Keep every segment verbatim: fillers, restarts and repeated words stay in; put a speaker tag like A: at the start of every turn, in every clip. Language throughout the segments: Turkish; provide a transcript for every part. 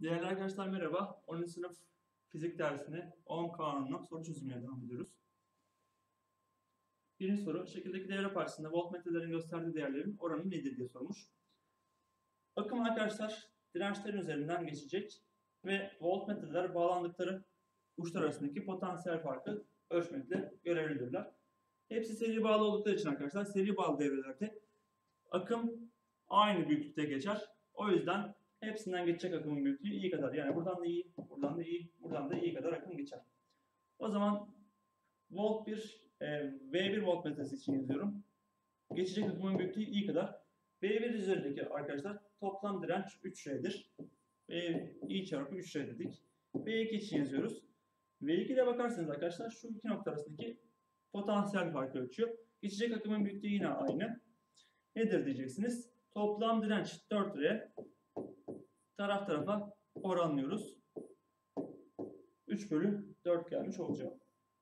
A: Değerli arkadaşlar merhaba. onuncu sınıf fizik dersine Ohm kanununa soru çözümüne devam ediyoruz. Birinci soru, şekildeki devre parçasında voltmetrelerin gösterdiği değerlerin oranı nedir diye sormuş. Akım arkadaşlar dirençlerin üzerinden geçecek ve voltmetreler bağlandıkları uçlar arasındaki potansiyel farkı ölçmekle görevlidirler. Hepsi seri bağlı oldukları için arkadaşlar seri bağlı devrelerde akım aynı büyüklükte geçer. O yüzden hepsinden geçecek akımın büyüklüğü i kadar. Yani buradan da i, buradan da i, buradan da i kadar akım geçer. O zaman volt bir, e, V bir voltmetresi için yazıyorum. Geçecek akımın büyüklüğü i kadar. V bir üzerindeki arkadaşlar toplam direnç üç R'dir. V i çarpı üç R dedik. V iki için yazıyoruz. V iki'de bakarsanız arkadaşlar şu iki nokta arasındaki potansiyel farkı ölçüyor. Geçecek akımın büyüklüğü yine aynı. Nedir diyeceksiniz? Toplam direnç dört R. Taraf tarafa oranlıyoruz. üç bölü dört gelmiş olacak.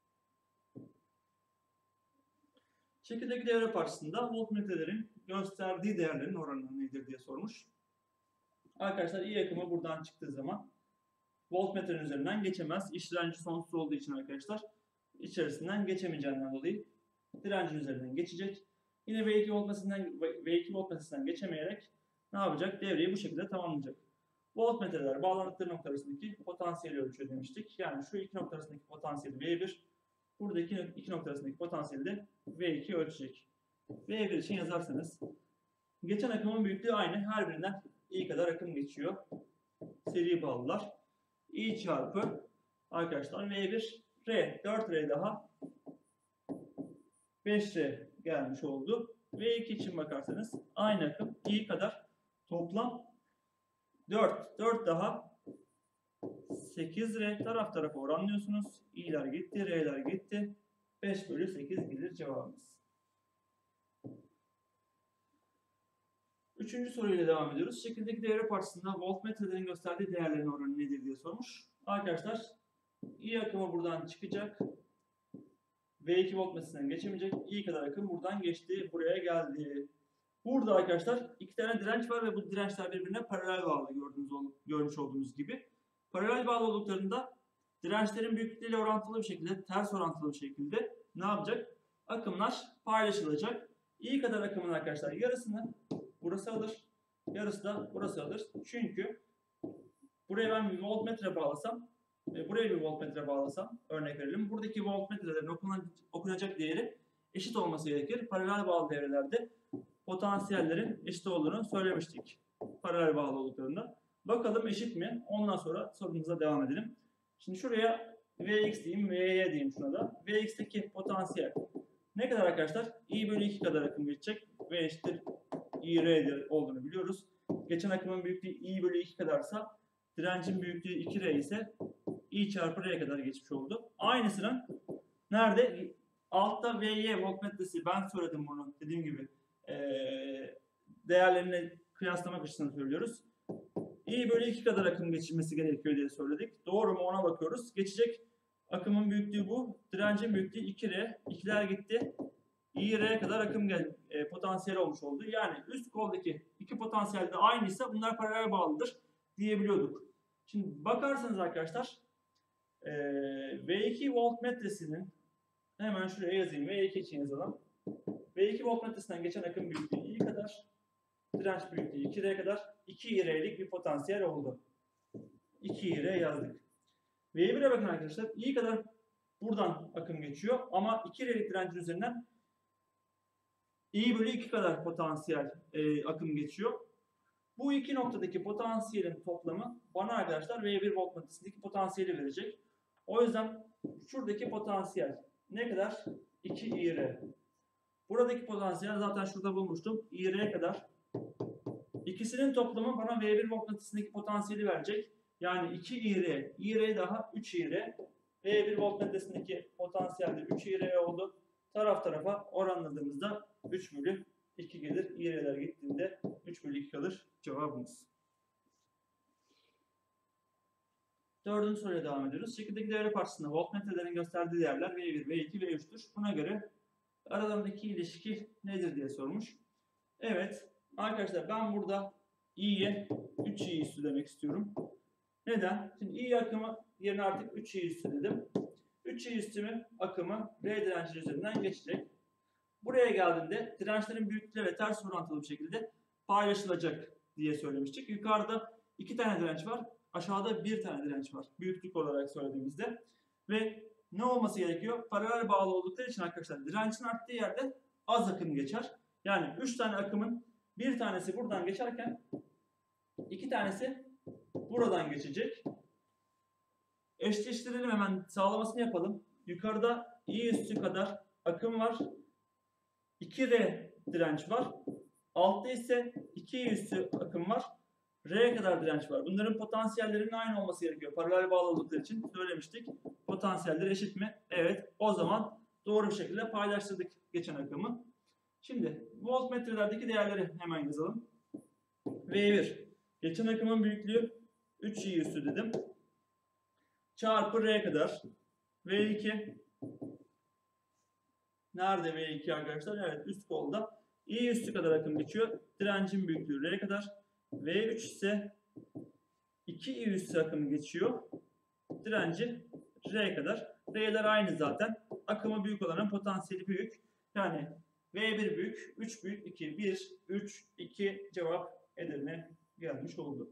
A: Şekildeki devre parçasında voltmetrelerin gösterdiği değerlerin oranı nedir diye sormuş. Arkadaşlar i akımı buradan çıktığı zaman voltmetrenin üzerinden geçemez. İç direnci sonsuz olduğu için arkadaşlar içerisinden geçemeyeceğinden dolayı direncin üzerinden geçecek. Yine V iki voltmetresinden V iki voltmetresinden geçemeyerek ne yapacak? Devreyi bu şekilde tamamlayacak. Voltmetreler bağlandıkları nokta arasındaki potansiyeli ölçüyor demiştik. Yani şu iki nokta arasındaki potansiyeli V bir, buradaki iki nokta arasındaki potansiyeli de V iki ölçecek. V bir için yazarsanız geçen akımın büyüklüğü aynı. Her birinden i kadar akım geçiyor. Seri bağlılar. I çarpı arkadaşlar V bir R, dört R daha beş R gelmiş oldu. V iki için bakarsanız aynı akım i kadar toplam dört. dört daha sekiz R, taraf tarafa oranlıyorsunuz. i'ler gitti, R'ler gitti. beş bölü sekiz gelir cevabımız. Üçüncü soruyla devam ediyoruz. Şekildeki devre parçasında voltmetrelerin gösterdiği değerlerin oranı nedir diye sormuş. Arkadaşlar i akımı buradan çıkacak. V iki voltmetresinden geçemeyecek. i kadar akım buradan geçti. Buraya geldi. Burada arkadaşlar iki tane direnç var ve bu dirençler birbirine paralel bağlı gördüğünüz, görmüş olduğunuz gibi. Paralel bağlı olduklarında dirençlerin büyüklüğüyle orantılı bir şekilde, ters orantılı bir şekilde ne yapacak? Akımlar paylaşılacak. i kadar akımın arkadaşlar yarısını burası alır. Yarısı da burası alır. Çünkü buraya ben bir voltmetre bağlasam ve buraya bir voltmetre bağlasam örnek verelim. Buradaki voltmetrelerin okunacak değeri eşit olması gerekir. Paralel bağlı devrelerde potansiyellerin eşit olduğunu söylemiştik. Paralel bağlı olduklarında. Bakalım eşit mi? Ondan sonra sorumuza devam edelim. Şimdi şuraya Vx diyeyim, Vy diyeyim şuna da. Vx'teki potansiyel ne kadar arkadaşlar? I bölü iki kadar akım geçecek. V eşittir I R olduğunu biliyoruz. Geçen akımın büyüklüğü I bölü iki kadarsa direncin büyüklüğü iki R ise I çarpı R kadar geçmiş oldu. Aynısının nerede? Altta Vy voltmetresi, ben söyledim bunu dediğim gibi. Ee, değerlerini kıyaslamak açısından söylüyoruz. I bölü iki kadar akım geçirmesi gerekiyor diye söyledik. Doğru mu ona bakıyoruz. Geçecek akımın büyüklüğü bu. Direncin büyüklüğü iki R. ikiler gitti. I R kadar akım gel, e, potansiyeli olmuş oldu. Yani üst koldaki iki potansiyel de aynıysa bunlar paralel bağlıdır diyebiliyorduk. Şimdi bakarsanız arkadaşlar e, V iki voltmetresinin hemen şuraya yazayım. V iki için yazalım. V iki voltmetresinden geçen akım büyüklüğü I kadar. Direnç büyüklüğü iki R kadar. iki R'lik bir potansiyel oldu. iki R yazdık. V bir'e bakın arkadaşlar. I kadar buradan akım geçiyor. Ama iki R'lik direncin üzerinden I bölü iki kadar potansiyel e, akım geçiyor. Bu iki noktadaki potansiyelin toplamı bana arkadaşlar V bir voltmetresindeki potansiyeli verecek. O yüzden şuradaki potansiyel ne kadar? iki I R. Buradaki potansiyel zaten şurada bulmuştum. I R kadar. İkisinin toplamı bana V bir voltmetresindeki potansiyeli verecek. Yani iki I R, I R daha üç I R. V bir voltmetresindeki potansiyel de üç I R oldu. Taraf tarafa oranladığımızda üç bölü iki gelir. I R'ler gittiğinde üç bölü iki kalır cevabımız. Dördüncü soruya devam ediyoruz. Şekildeki devre parçasında voltmetrelerin gösterdiği değerler V bir, V iki, V üç'tür. Buna göre aralarındaki ilişki nedir diye sormuş. Evet arkadaşlar ben burada i'ye üç i üstü demek istiyorum. Neden? Şimdi I akımı yerine artık üç I üstü dedim. üç I üstümün akımı R direnci üzerinden geçecek. Buraya geldiğinde dirençlerin büyüklükleri ve ters orantılı bir şekilde paylaşılacak diye söylemiştik. Yukarıda iki tane direnç var. Aşağıda bir tane direnç var. Büyüklük olarak söylediğimizde. Ve ne olması gerekiyor? Paralel bağlı oldukları için arkadaşlar direncin arttığı yerde az akım geçer. Yani üç tane akımın bir tanesi buradan geçerken iki tanesi buradan geçecek. Eşleştirelim, hemen sağlamasını yapalım. Yukarıda I üstü kadar akım var. iki R direnç var. Altta ise iki I üstü akım var. R'ye kadar direnç var. Bunların potansiyellerinin aynı olması gerekiyor. Paralel bağlı oldukları için söylemiştik. Potansiyelleri eşit mi? Evet. O zaman doğru bir şekilde paylaştırdık geçen akımı. Şimdi voltmetrelerdeki değerleri hemen yazalım. V bir. Geçen akımın büyüklüğü üç I üstü dedim. Çarpı R kadar. V iki. Nerede V iki arkadaşlar? Evet, üst kolda. I üstü kadar akım geçiyor. Direncin büyüklüğü R kadar. V üç ise iki I üstü akım geçiyor. Direnci R kadar. R'ler aynı zaten. Akımı büyük olanın potansiyeli büyük. Yani V bir büyük, üç büyük, iki, bir, üç, iki cevap Edirne gelmiş oldu.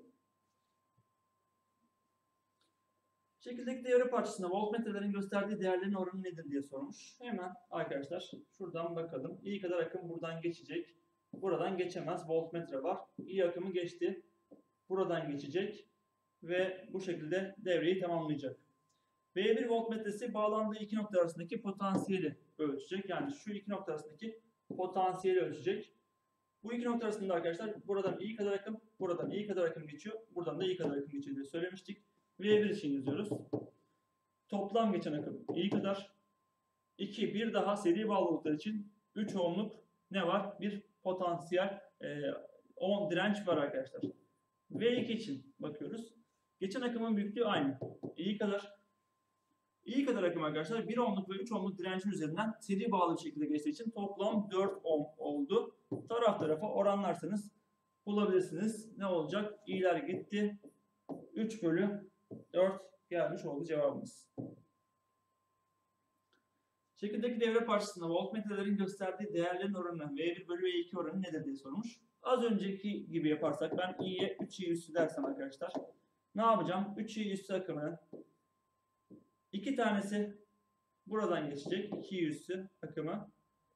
A: Şekildeki devre parçasında voltmetrelerin gösterdiği değerlerin oranı nedir diye sormuş. Hemen arkadaşlar şuradan bakalım. I kadar akım buradan geçecek. Buradan geçemez. Voltmetre var. I akımı geçti. Buradan geçecek. Ve bu şekilde devreyi tamamlayacak. V bir voltmetresi bağlandığı iki nokta arasındaki potansiyeli ölçecek. Yani şu iki nokta arasındaki potansiyeli ölçecek. Bu iki nokta arasında arkadaşlar buradan I kadar akım, buradan I kadar akım geçiyor. Buradan da I kadar akım geçiyor diye söylemiştik. V bir için yazıyoruz. Toplam geçen akım I kadar. iki, bir daha seri bağlı oldukları için üç ohmluk ne var? Bir potansiyel e, on direnç var arkadaşlar. V iki için bakıyoruz. Geçen akımın büyüklüğü aynı. I kadar. I kadar akım arkadaşlar bir ohmluk ve üç ohmluk direncin üzerinden seri bağlı bir şekilde geçtiği için toplam dört ohm oldu. Taraf tarafa oranlarsanız bulabilirsiniz. Ne olacak? İ'ler gitti. üç bölü dört gelmiş oldu cevabımız. Şekildeki devre parçasında voltmetrelerin gösterdiği değerlerin oranı V bir bölü V iki oranı nedir diye sormuş. Az önceki gibi yaparsak ben I'ye üç I üstü dersem arkadaşlar ne yapacağım? üç I üstü akımının iki tanesi buradan geçecek. iki I üstü akımı.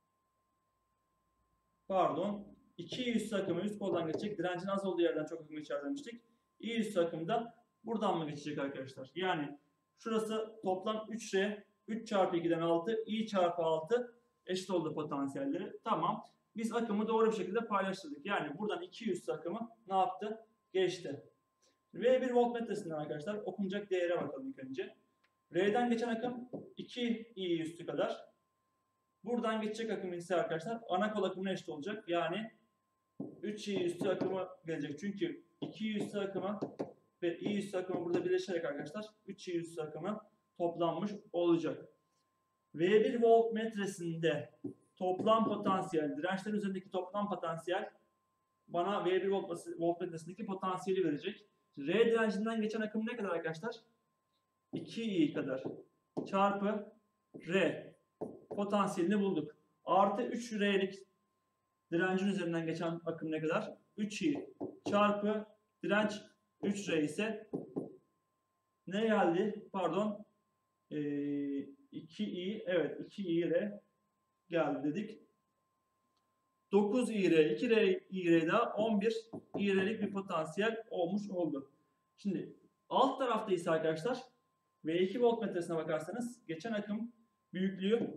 A: Pardon. iki I üstü akımı üst koldan geçecek. Direncin az olduğu yerden çok akım geçer demiştik. I üstü akımı da buradan mı geçecek arkadaşlar? Yani şurası toplam üç R. üç çarpı iki'den altı. I çarpı altı eşit oldu potansiyelleri. Tamam. Biz akımı doğru bir şekilde paylaştırdık. Yani buradan iki I üstü akımı ne yaptı? Geçti. V bir voltmetresinden arkadaşlar okunacak değere bakalım ilk önce. R'den geçen akım iki I üstü kadar. Buradan geçecek akım ise arkadaşlar ana kol akımına eşit olacak. Yani üç I üstü akımı gelecek. Çünkü iki I üstü akımı ve I üstü akımı burada birleşerek arkadaşlar üç I üstü akımı toplanmış olacak. V bir voltmetresinde toplam potansiyel, dirençlerin üzerindeki toplam potansiyel bana V bir voltmetresindeki potansiyeli verecek. R direncinden geçen akım ne kadar arkadaşlar? iki I kadar çarpı R potansiyelini bulduk. Artı üç R'lik direncin üzerinden geçen akım ne kadar? üç I çarpı direnç üç R ise ne geldi? Pardon. Ee, iki I, evet iki I R geldi dedik. dokuz I R, iki R, I R daha on bir I R'lik bir potansiyel olmuş oldu. Şimdi alt tarafta ise arkadaşlar V iki voltmetresine bakarsanız geçen akım büyüklüğü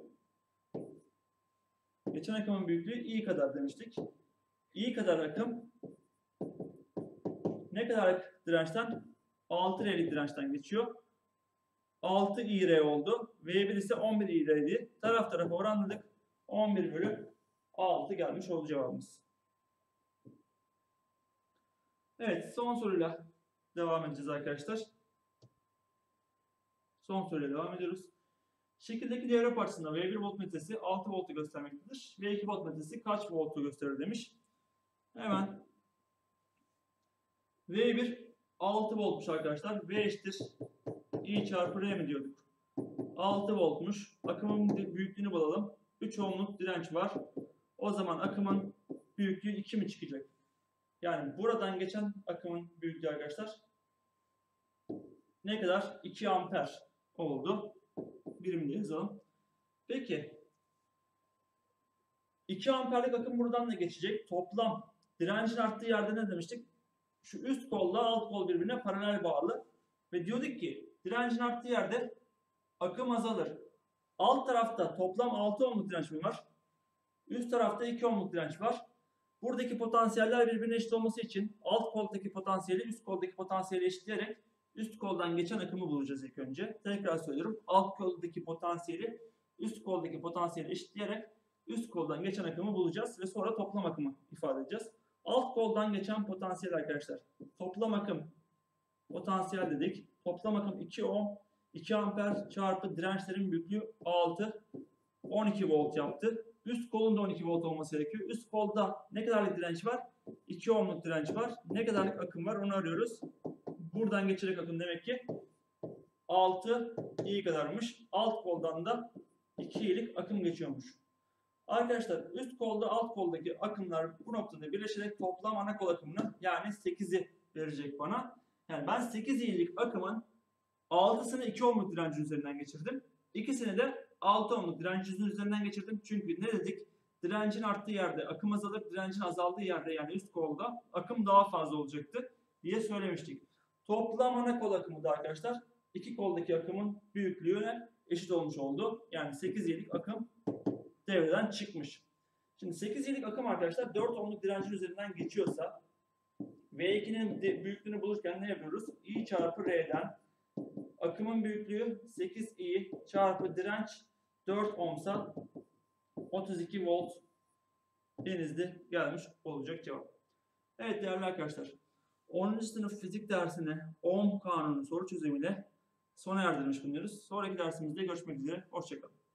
A: geçen akımın büyüklüğü I kadar demiştik. I kadar akım ne kadar dirençten? altı R'lik dirençten geçiyor. altı I R oldu. V bir ise on bir I R'ydi. Taraf tarafa oranladık. on bir bölü altı gelmiş oldu cevabımız. Evet, son soruyla devam edeceğiz arkadaşlar. Son soruyla devam ediyoruz. Şekildeki devre parçasında V bir voltmetresi altı voltu göstermektedir. V iki voltmetresi kaç voltu gösterir demiş. Hemen V bir altı voltmuş arkadaşlar. V eşittir I çarpı R mi diyorduk? altı voltmuş. Akımın büyüklüğünü bulalım. üç ohmluk direnç var. O zaman akımın büyüklüğü iki mi çıkacak? Yani buradan geçen akımın büyüklüğü arkadaşlar ne kadar? iki amper oldu. Birimde yazalım. Peki iki amperlik akım buradan da geçecek. Toplam direncin arttığı yerde ne demiştik? Şu üst kolla alt kol birbirine paralel bağlı. Ve diyorduk ki direncin arttığı yerde akım azalır. Alt tarafta toplam altı ohmluk direnç mi var? Üst tarafta iki ohmluk direnç var. Buradaki potansiyeller birbirine eşit olması için alt koldaki potansiyeli üst koldaki potansiyeli eşitleyerek üst koldan geçen akımı bulacağız ilk önce. Tekrar söylüyorum. Alt koldaki potansiyeli üst koldaki potansiyeli eşitleyerek üst koldan geçen akımı bulacağız ve sonra toplam akımı ifade edeceğiz. Alt koldan geçen potansiyel arkadaşlar. Toplam akım potansiyel dedik. Toplam akım iki ohm, iki amper çarpı dirençlerin büyüklüğü altı, on iki volt yaptı. Üst kolun da on iki volt olması gerekiyor. Üst kolda ne kadarlık direnç var? iki ohmluk direnç var. Ne kadarlık akım var onu arıyoruz. Buradan geçerek akım demek ki altı i kadarmış. Alt koldan da iki i'lik akım geçiyormuş. Arkadaşlar üst kolda alt koldaki akımlar bu noktada birleşerek toplam ana kol akımını yani sekizi verecek bana. Yani ben sekiz i'lik akımın altısını iki ohmluk direncin üzerinden geçirdim. ikisini de altı ohmluk direncin üzerinden geçirdim. Çünkü ne dedik? Direncin arttığı yerde akım azalır, direncin azaldığı yerde yani üst kolda akım daha fazla olacaktı diye söylemiştik. Toplam ana kol akımı da arkadaşlar iki koldaki akımın büyüklüğüne eşit olmuş oldu. Yani sekiz i'lik akım devreden çıkmış. Şimdi sekiz i'lik akım arkadaşlar dört ohmluk direncin üzerinden geçiyorsa V iki'nin büyüklüğünü bulurken ne yapıyoruz? I çarpı R'den akımın büyüklüğü sekiz i çarpı direnç dört ohmsa otuz iki volt denizli gelmiş olacak cevap. Evet değerli arkadaşlar. onuncu sınıf fizik dersine Ohm kanunu soru çözümüyle sona erdirmiş bulunuyoruz. Sonraki dersimizde görüşmek üzere. Hoşçakalın.